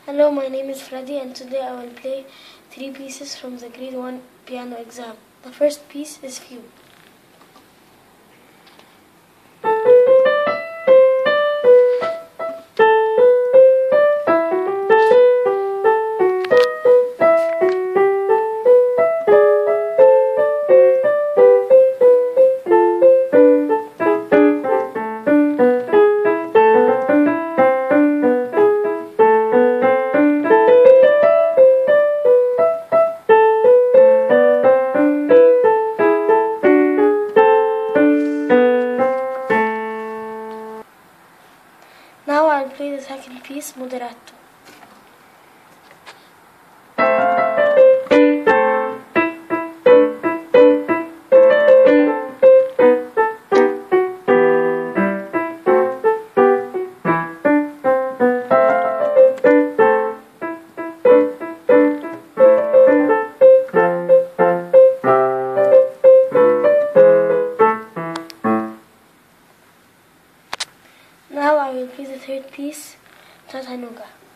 Hello, my name is Freddy and today I will play 3 pieces from the grade 1 piano exam. The first piece is Fugue. Now I'll play the second piece, Moderato. Now I will play the third piece, Tatanuga.